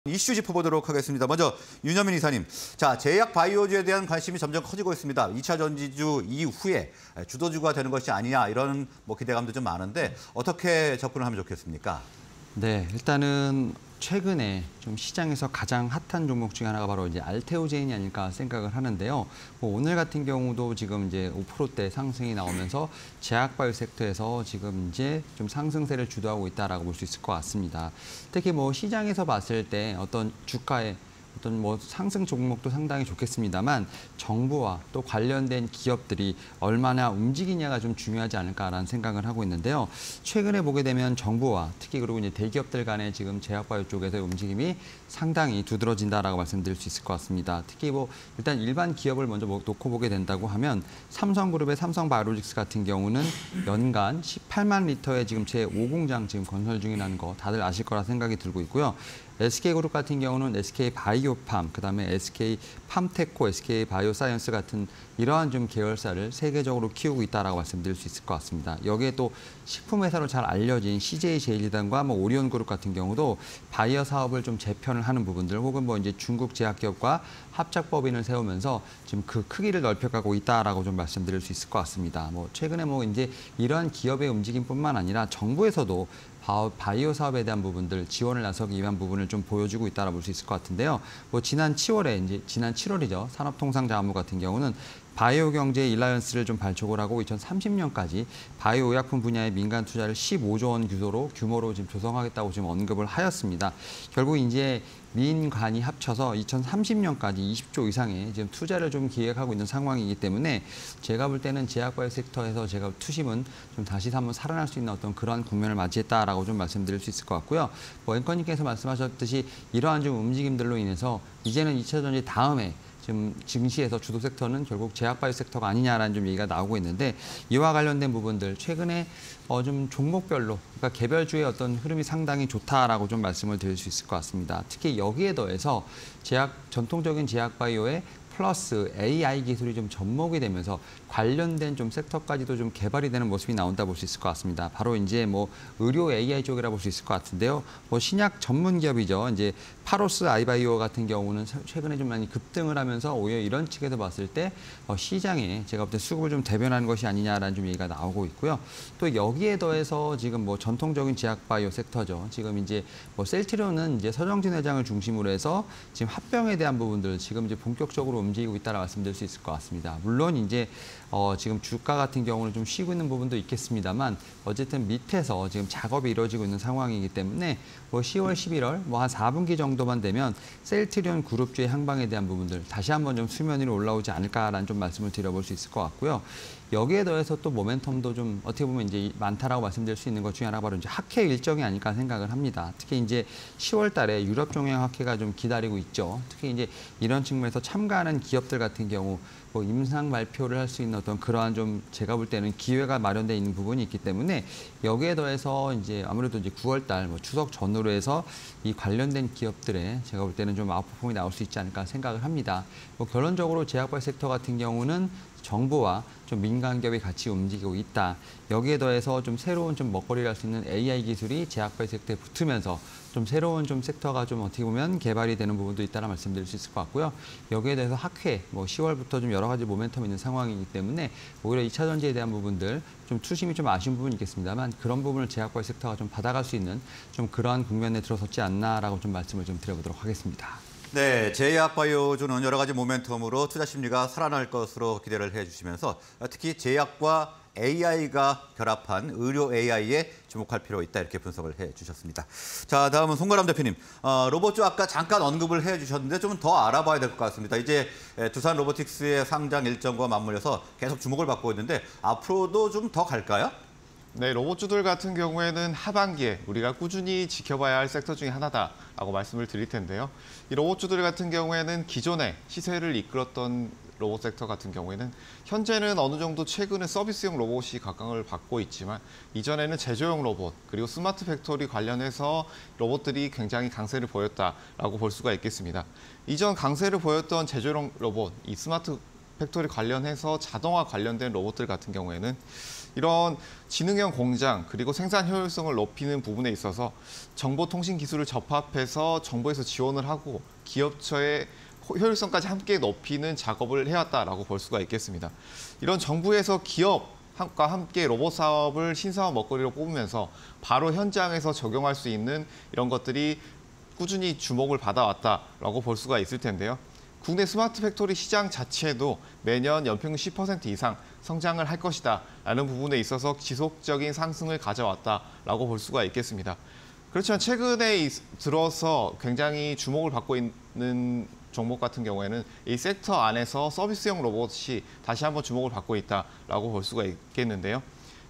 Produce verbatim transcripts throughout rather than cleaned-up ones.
이슈 짚어보도록 하겠습니다. 먼저 윤여민 이사님, 자 제약 바이오주에 대한 관심이 점점 커지고 있습니다. 이 차 전지주 이후에 주도주가 되는 것이 아니냐 이런 뭐 기대감도 좀 많은데 어떻게 접근을 하면 좋겠습니까? 네, 일단은 최근에 좀 시장에서 가장 핫한 종목 중에 하나가 바로 이제 알테오제인이 아닐까 생각을 하는데요. 뭐 오늘 같은 경우도 지금 이제 오 퍼센트대 상승이 나오면서 제약바이오 섹터에서 지금 이제 좀 상승세를 주도하고 있다라고 볼 수 있을 것 같습니다. 특히 뭐 시장에서 봤을 때 어떤 주가의 어떤 뭐 상승 종목도 상당히 좋겠습니다만 정부와 또 관련된 기업들이 얼마나 움직이냐가 좀 중요하지 않을까라는 생각을 하고 있는데요. 최근에 보게 되면 정부와 특히 그리고 이제 대기업들 간의 지금 제약바이오 쪽에서의 움직임이 상당히 두드러진다라고 말씀드릴 수 있을 것 같습니다. 특히 뭐 일단 일반 기업을 먼저 놓고 보게 된다고 하면 삼성그룹의 삼성바이오로직스 같은 경우는 연간 십팔만 리터의 지금 제오 공장 지금 건설 중이라는 거 다들 아실 거라 생각이 들고 있고요. 에스케이그룹 같은 경우는 에스케이바이오팜, 그다음에 에스케이팜테코, 에스케이바이오사이언스 같은 이러한 좀 계열사를 세계적으로 키우고 있다라고 말씀드릴 수 있을 것 같습니다. 여기에 또 식품회사로 잘 알려진 씨제이제일리단과 뭐 오리온그룹 같은 경우도 바이오 사업을 좀 재편을 하는 부분들, 혹은 뭐 이제 중국 제약기업과 합작법인을 세우면서 지금 그 크기를 넓혀가고 있다라고 좀 말씀드릴 수 있을 것 같습니다. 뭐 최근에 뭐 이제 이러한 기업의 움직임뿐만 아니라 정부에서도 바이오 사업에 대한 부분들 지원을 나서기 위한 부분을 좀 보여주고 있다라 볼 수 있을 것 같은데요. 뭐 지난 칠월에 이제 지난 칠월이죠. 산업통상자원부 같은 경우는 바이오 경제 일라이언스를 좀 발족을 하고 이천삼십 년까지 바이오 의약품 분야의 민간 투자를 십오조 원 규모로 규모로 지금 조성하겠다고 지금 언급을 하였습니다. 결국 이제 민간이 합쳐서 이천삼십 년까지 이십조 이상의 지금 투자를 좀 기획하고 있는 상황이기 때문에 제가 볼 때는 제약바이오 섹터에서 제가 투심은 좀 다시 한번 살아날 수 있는 어떤 그러한 국면을 맞이했다라고 좀 말씀드릴 수 있을 것 같고요. 뭐 앵커님께서 말씀하셨듯이 이러한 좀 움직임들로 인해서 이제는 이 차 전지 다음에 지금 증시에서 주도 섹터는 결국 제약바이오 섹터가 아니냐라는 좀 얘기가 나오고 있는데 이와 관련된 부분들 최근에 어 좀 종목별로 그러니까 개별주의 어떤 흐름이 상당히 좋다라고 좀 말씀을 드릴 수 있을 것 같습니다. 특히 여기에 더해서 제약 전통적인 제약바이오의 플러스 에이아이 기술이 좀 접목이 되면서 관련된 좀 섹터까지도 좀 개발이 되는 모습이 나온다 볼 수 있을 것 같습니다. 바로 이제 뭐 의료 에이아이 쪽이라 볼 수 있을 것 같은데요. 뭐 신약 전문 기업이죠. 이제 파로스 아이바이오 같은 경우는 최근에 좀 많이 급등을 하면서 오히려 이런 측에서 봤을 때 시장에 제가 볼 때 수급을 좀 대변하는 것이 아니냐라는 좀 얘기가 나오고 있고요. 또 여기에 더해서 지금 뭐 전통적인 제약바이오 섹터죠. 지금 이제 뭐 셀트리온은 이제 서정진 회장을 중심으로 해서 지금 합병에 대한 부분들 지금 이제 본격적으로 움직이고 있다라 말씀드릴 수 있을 것 같습니다. 물론 이제 어 지금 주가 같은 경우는 좀 쉬고 있는 부분도 있겠습니다만 어쨌든 밑에서 지금 작업이 이루어지고 있는 상황이기 때문에 뭐 시월, 십일월 뭐 한 사분기 정도만 되면 셀트리온 그룹주의 향방에 대한 부분들 다시 한번 좀 수면 위로 올라오지 않을까라는 좀 말씀을 드려볼 수 있을 것 같고요. 여기에 더해서 또 모멘텀도 좀 어떻게 보면 이제 많다라고 말씀드릴 수 있는 것 중에 하나가 바로 이제 학회 일정이 아닐까 생각을 합니다. 특히 이제 시월 달에 유럽 종양 학회가 좀 기다리고 있죠. 특히 이제 이런 측면에서 참가하는 기업들 같은 경우 뭐 임상 발표를 할 수 있는 어떤 그러한 좀 제가 볼 때는 기회가 마련돼 있는 부분이 있기 때문에 여기에 더해서 이제 아무래도 이제 구월 달 뭐 추석 전후로 해서 이 관련된 기업들의 제가 볼 때는 좀 아웃퍼폼이 나올 수 있지 않을까 생각을 합니다. 뭐 결론적으로 제약바이오 섹터 같은 경우는 정부와 좀 민간 기업이 같이 움직이고 있다. 여기에 더해서 좀 새로운 좀 먹거리를 할 수 있는 에이아이 기술이 제약바이오 섹터에 붙으면서 좀 새로운 좀 섹터가 좀 어떻게 보면 개발이 되는 부분도 있다는 말씀드릴 수 있을 것 같고요. 여기에 대해서 학회 뭐 시월부터 좀 여러 가지 모멘텀이 있는 상황이기 때문에 오히려 이 차 전지에 대한 부분들 좀 투심이 좀 아쉬운 부분이 있겠습니다만 그런 부분을 제약바이오 섹터가 좀 받아갈 수 있는 좀 그러한 국면에 들어섰지 않나라고 좀 말씀을 좀 드려보도록 하겠습니다. 네, 제약바이오주는 여러 가지 모멘텀으로 투자 심리가 살아날 것으로 기대를 해주시면서 특히 제약과 에이아이가 결합한 의료 에이아이에 주목할 필요가 있다 이렇게 분석을 해주셨습니다. 자, 다음은 송가람 대표님. 어, 로봇주 아까 잠깐 언급을 해주셨는데 좀 더 알아봐야 될 것 같습니다. 이제 두산 로보틱스의 상장 일정과 맞물려서 계속 주목을 받고 있는데 앞으로도 좀 더 갈까요? 네, 로봇주들 같은 경우에는 하반기에 우리가 꾸준히 지켜봐야 할 섹터 중에 하나다라고 말씀을 드릴 텐데요. 이 로봇주들 같은 경우에는 기존에 시세를 이끌었던 로봇 섹터 같은 경우에는 현재는 어느 정도 최근에 서비스용 로봇이 각광을 받고 있지만 이전에는 제조용 로봇 그리고 스마트 팩토리 관련해서 로봇들이 굉장히 강세를 보였다라고 볼 수가 있겠습니다. 이전 강세를 보였던 제조용 로봇, 이 스마트 팩토리 관련해서 자동화 관련된 로봇들 같은 경우에는 이런 지능형 공장 그리고 생산 효율성을 높이는 부분에 있어서 정보통신 기술을 접합해서 정부에서 지원을 하고 기업처의 효율성까지 함께 높이는 작업을 해왔다라고 볼 수가 있겠습니다. 이런 정부에서 기업과 함께 로봇 사업을 신사업 먹거리로 뽑으면서 바로 현장에서 적용할 수 있는 이런 것들이 꾸준히 주목을 받아왔다라고 볼 수가 있을 텐데요. 국내 스마트 팩토리 시장 자체도 매년 연평균 십 퍼센트 이상 성장을 할 것이다라는 부분에 있어서 지속적인 상승을 가져왔다라고 볼 수가 있겠습니다. 그렇지만 최근에 들어서 굉장히 주목을 받고 있는 종목 같은 경우에는 이 섹터 안에서 서비스형 로봇이 다시 한번 주목을 받고 있다라고 볼 수가 있겠는데요.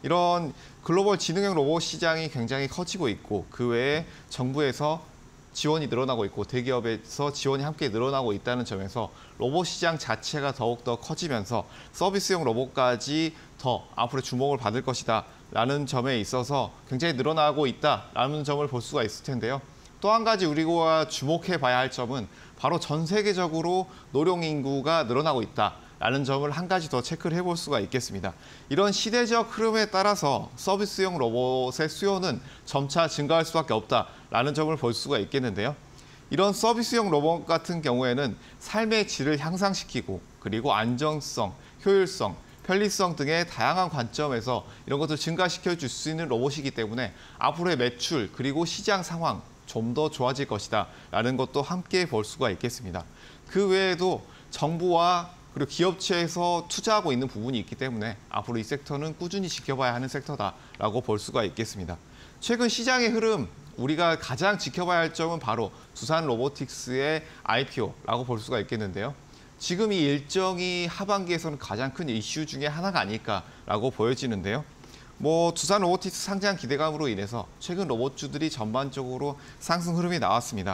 이런 글로벌 지능형 로봇 시장이 굉장히 커지고 있고 그 외에 정부에서 지원이 늘어나고 있고 대기업에서 지원이 함께 늘어나고 있다는 점에서 로봇 시장 자체가 더욱더 커지면서 서비스용 로봇까지 더 앞으로 주목을 받을 것이다 라는 점에 있어서 굉장히 늘어나고 있다라는 점을 볼 수가 있을 텐데요. 또 한 가지 우리가 주목해 봐야 할 점은 바로 전 세계적으로 노령 인구가 늘어나고 있다라는 점을 한 가지 더 체크를 해볼 수가 있겠습니다. 이런 시대적 흐름에 따라서 서비스용 로봇의 수요는 점차 증가할 수밖에 없다라는 점을 볼 수가 있겠는데요. 이런 서비스용 로봇 같은 경우에는 삶의 질을 향상시키고 그리고 안정성, 효율성, 편리성 등의 다양한 관점에서 이런 것들을 증가시켜 줄 수 있는 로봇이기 때문에 앞으로의 매출 그리고 시장 상황 좀 더 좋아질 것이다 라는 것도 함께 볼 수가 있겠습니다. 그 외에도 정부와 그리고 기업체에서 투자하고 있는 부분이 있기 때문에 앞으로 이 섹터는 꾸준히 지켜봐야 하는 섹터다라고 볼 수가 있겠습니다. 최근 시장의 흐름 우리가 가장 지켜봐야 할 점은 바로 두산 로보틱스의 아이피오라고 볼 수가 있겠는데요. 지금 이 일정이 하반기에서는 가장 큰 이슈 중에 하나가 아닐까라고 보여지는데요. 뭐 두산 로보틱스 상장 기대감으로 인해서 최근 로봇주들이 전반적으로 상승 흐름이 나왔습니다.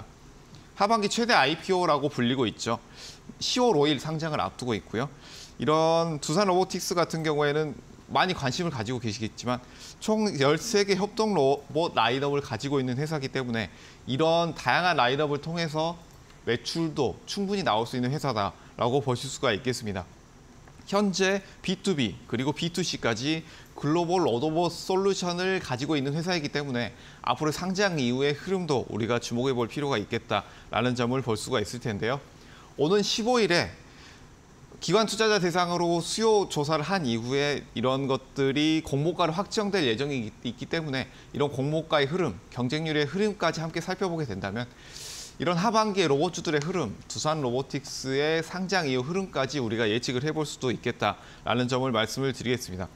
하반기 최대 아이피오라고 불리고 있죠. 시월 오일 상장을 앞두고 있고요. 이런 두산 로보틱스 같은 경우에는 많이 관심을 가지고 계시겠지만 총 열세 개 협동 로봇 라인업을 가지고 있는 회사이기 때문에 이런 다양한 라인업을 통해서 매출도 충분히 나올 수 있는 회사다라고 보실 수가 있겠습니다. 현재 비투비 그리고 비투씨까지 글로벌 로봇 솔루션을 가지고 있는 회사이기 때문에 앞으로 상장 이후의 흐름도 우리가 주목해 볼 필요가 있겠다라는 점을 볼 수가 있을 텐데요. 오는 십오일에 기관 투자자 대상으로 수요 조사를 한 이후에 이런 것들이 공모가를 확정될 예정이 있기 때문에 이런 공모가의 흐름, 경쟁률의 흐름까지 함께 살펴보게 된다면 이런 하반기의 로봇주들의 흐름, 두산 로보틱스의 상장 이후 흐름까지 우리가 예측을 해볼 수도 있겠다라는 점을 말씀을 드리겠습니다.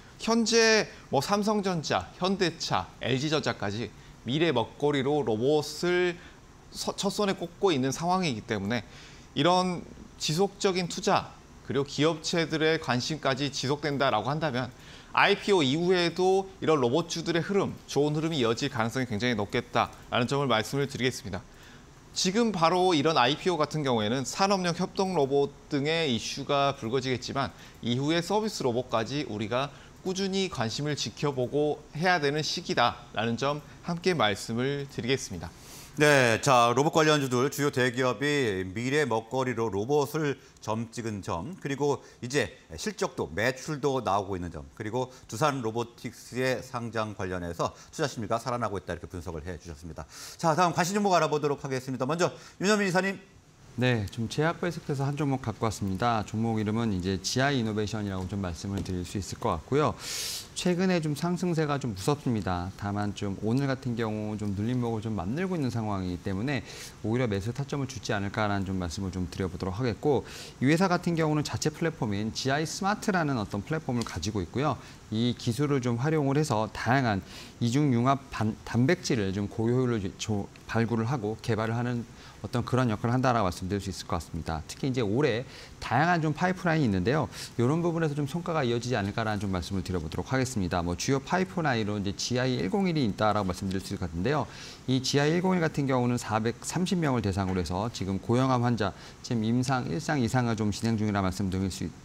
현재 뭐 삼성전자, 현대차, 엘지전자까지 미래 먹거리로 로봇을 첫 손에 꼽고 있는 상황이기 때문에 이런 지속적인 투자 그리고 기업체들의 관심까지 지속된다라고 한다면 아이피오 이후에도 이런 로봇주들의 흐름, 좋은 흐름이 이어질 가능성이 굉장히 높겠다라는 점을 말씀을 드리겠습니다. 지금 바로 이런 아이피오 같은 경우에는 산업용 협동 로봇 등의 이슈가 불거지겠지만 이후에 서비스 로봇까지 우리가 꾸준히 관심을 지켜보고 해야 되는 시기다라는 점 함께 말씀을 드리겠습니다. 네, 자 로봇 관련주들 주요 대기업이 미래 먹거리로 로봇을 점 찍은 점, 그리고 이제 실적도 매출도 나오고 있는 점, 그리고 두산 로보틱스의 상장 관련해서 투자 심리가 살아나고 있다 이렇게 분석을 해주셨습니다. 자, 다음 관심 종목 알아보도록 하겠습니다. 먼저 윤현민 이사님. 네, 좀 제약 배색돼서 한 종목 갖고 왔습니다. 종목 이름은 이제 지아이 이노베이션이라고 좀 말씀을 드릴 수 있을 것 같고요. 최근에 좀 상승세가 좀 무섭습니다. 다만 좀 오늘 같은 경우 좀 눌림목을 좀 만들고 있는 상황이기 때문에 오히려 매수 타점을 주지 않을까라는 좀 말씀을 좀 드려보도록 하겠고, 이 회사 같은 경우는 자체 플랫폼인 지아이 스마트라는 어떤 플랫폼을 가지고 있고요. 이 기술을 좀 활용을 해서 다양한 이중융합 단백질을 좀 고효율로 발굴을 하고 개발을 하는 어떤 그런 역할을 한다라고 말씀드릴 수 있을 것 같습니다. 특히 이제 올해 다양한 좀 파이프라인이 있는데요. 이런 부분에서 좀 성과가 이어지지 않을까라는 좀 말씀을 드려보도록 하겠습니다. 뭐 주요 파이프라인으로 이제 지아이 백일이 있다라고 말씀드릴 수 있을 것 같은데요. 이 지아이 백일 같은 경우는 사백삼십 명을 대상으로 해서 지금 고령암 환자, 지금 임상 일 상 이상을 좀 진행 중이라 말씀드릴 수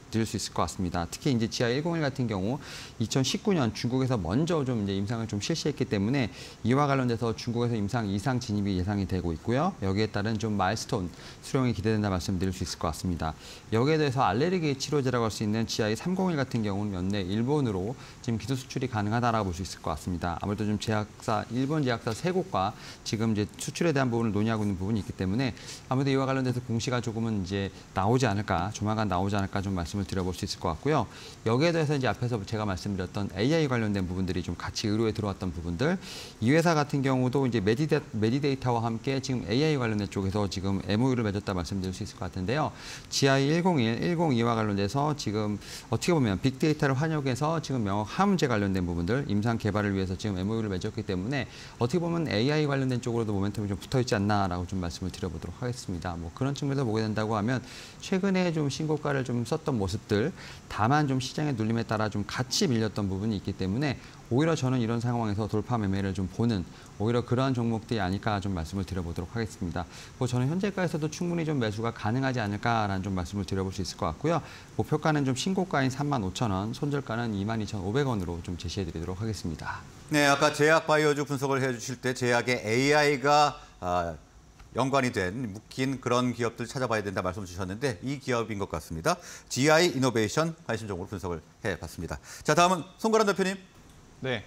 드릴 수 있을 것 같습니다. 특히 이제 지아 백일 같은 경우 이천십구 년 중국에서 먼저 좀 이제 임상을 좀 실시했기 때문에 이와 관련돼서 중국에서 임상 이상 진입이 예상이 되고 있고요. 여기에 따른 좀 마일스톤 수령이 기대된다 말씀드릴 수 있을 것 같습니다. 여기에 대해서 알레르기 치료제라고 할 수 있는 지아 삼공일 같은 경우는 연내 일본으로 지금 기술 수출이 가능하다라고 볼 수 있을 것 같습니다. 아무래도 좀 제약사 일본 제약사 세 곳과 지금 이제 수출에 대한 부분을 논의하고 있는 부분이 있기 때문에 아무래도 이와 관련돼서 공시가 조금은 이제 나오지 않을까, 조만간 나오지 않을까 좀 말씀을 드려볼 수 있을 것 같고요. 여기에 대해서 이제 앞에서 제가 말씀드렸던 에이아이 관련된 부분들이 좀 같이 의료에 들어왔던 부분들, 이 회사 같은 경우도 이제 메디데, 메디데이터와 함께 지금 에이아이 관련된 쪽에서 지금 엠오유를 맺었다 말씀드릴 수 있을 것 같은데요. 지아이 백일, 백이와 관련돼서 지금 어떻게 보면 빅데이터를 활용해서 지금 명확 항암제 관련된 부분들, 임상 개발을 위해서 지금 엠오유를 맺었기 때문에 어떻게 보면 에이아이 관련된 쪽으로도 모멘텀이 좀 붙어 있지 않나라고 좀 말씀을 드려보도록 하겠습니다. 뭐 그런 측면에서 보게 된다고 하면 최근에 좀 신고가를 좀 썼던 모습들, 다만 좀 시장의 눌림에 따라 좀 같이 밀렸던 부분이 있기 때문에 오히려 저는 이런 상황에서 돌파 매매를 좀 보는 오히려 그러한 종목들이 아닐까 좀 말씀을 드려보도록 하겠습니다. 뭐 저는 현재가에서도 충분히 좀 매수가 가능하지 않을까라는 좀 말씀을 드려볼 수 있을 것 같고요. 목표가는 좀 신고가인 삼만 오천 원, 손절가는 이만 이천오백 원으로 좀 제시해드리도록 하겠습니다. 네, 아까 제약 바이오주 분석을 해주실 때 제약에 에이아이가 아, 연관이 된 묶인 그런 기업들 찾아봐야 된다 말씀 주셨는데 이 기업인 것 같습니다. 지아이 이노베이션 관심 종목으로 분석을 해봤습니다. 자, 다음은 송가람 대표님. 네,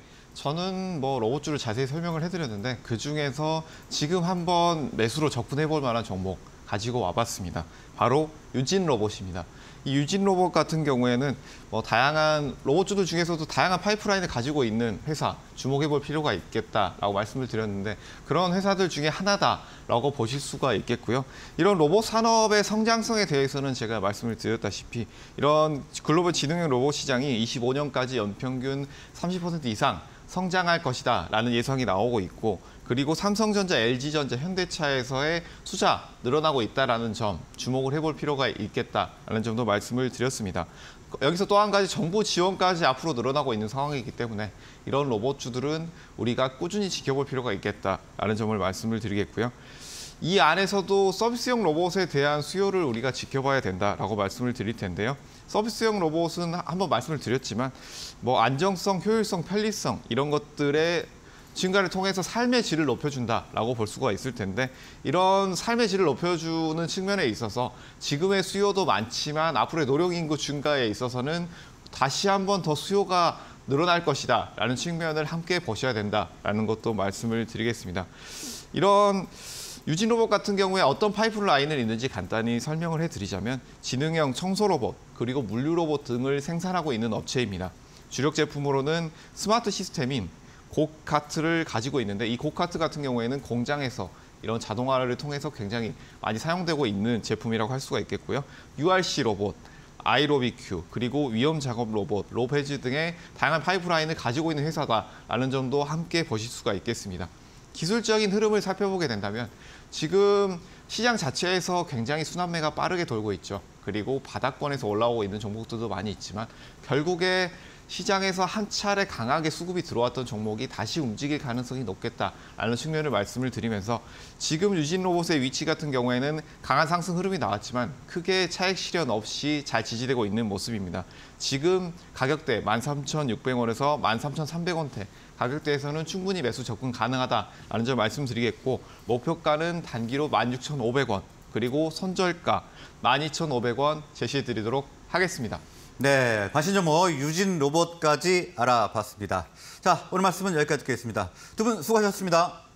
저는 뭐 로봇주를 자세히 설명을 해드렸는데 그중에서 지금 한번 매수로 접근해볼 만한 종목 가지고 와봤습니다. 바로 유진 로봇입니다. 이 유진 로봇 같은 경우에는 뭐 다양한 로봇주들 중에서도 다양한 파이프라인을 가지고 있는 회사 주목해볼 필요가 있겠다라고 말씀을 드렸는데 그런 회사들 중에 하나다라고 보실 수가 있겠고요. 이런 로봇 산업의 성장성에 대해서는 제가 말씀을 드렸다시피 이런 글로벌 지능형 로봇 시장이 이십오 년까지 연평균 삼십 퍼센트 이상 성장할 것이다라는 예상이 나오고 있고 그리고 삼성전자, 엘지전자, 현대차에서의 투자 늘어나고 있다는 점 주목을 해볼 필요가 있겠다라는 점도 말씀을 드렸습니다. 여기서 또 한 가지 정부 지원까지 앞으로 늘어나고 있는 상황이기 때문에 이런 로봇주들은 우리가 꾸준히 지켜볼 필요가 있겠다라는 점을 말씀을 드리겠고요. 이 안에서도 서비스형 로봇에 대한 수요를 우리가 지켜봐야 된다라고 말씀을 드릴 텐데요. 서비스형 로봇은 한번 말씀을 드렸지만 뭐 안정성, 효율성, 편리성 이런 것들의 증가를 통해서 삶의 질을 높여준다라고 볼 수가 있을 텐데 이런 삶의 질을 높여주는 측면에 있어서 지금의 수요도 많지만 앞으로의 노령인구 증가에 있어서는 다시 한번 더 수요가 늘어날 것이다 라는 측면을 함께 보셔야 된다라는 것도 말씀을 드리겠습니다. 이런 유진 로봇 같은 경우에 어떤 파이프라인을 있는지 간단히 설명을 해드리자면 지능형 청소 로봇 그리고 물류 로봇 등을 생산하고 있는 업체입니다. 주력 제품으로는 스마트 시스템인 고카트를 가지고 있는데 이 고카트 같은 경우에는 공장에서 이런 자동화를 통해서 굉장히 많이 사용되고 있는 제품이라고 할 수가 있겠고요. 유알씨 로봇, 아이로비큐, 그리고 위험 작업 로봇, 로페즈 등의 다양한 파이프라인을 가지고 있는 회사다라는 점도 함께 보실 수가 있겠습니다. 기술적인 흐름을 살펴보게 된다면 지금 시장 자체에서 굉장히 순환매가 빠르게 돌고 있죠. 그리고 바닥권에서 올라오고 있는 종목들도 많이 있지만 결국에 시장에서 한 차례 강하게 수급이 들어왔던 종목이 다시 움직일 가능성이 높겠다라는 측면을 말씀을 드리면서 지금 유진 로봇의 위치 같은 경우에는 강한 상승 흐름이 나왔지만 크게 차익 실현 없이 잘 지지되고 있는 모습입니다. 지금 가격대 만 삼천육백 원에서 만 삼천삼백 원대 가격대에서는 충분히 매수 접근 가능하다라는 점 말씀드리겠고 목표가는 단기로 만 육천오백 원 그리고 선절가 만 이천오백 원 제시해드리도록 하겠습니다. 네, 관심 종목 유진 로봇까지 알아봤습니다. 자, 오늘 말씀은 여기까지 듣겠습니다. 두 분 수고하셨습니다.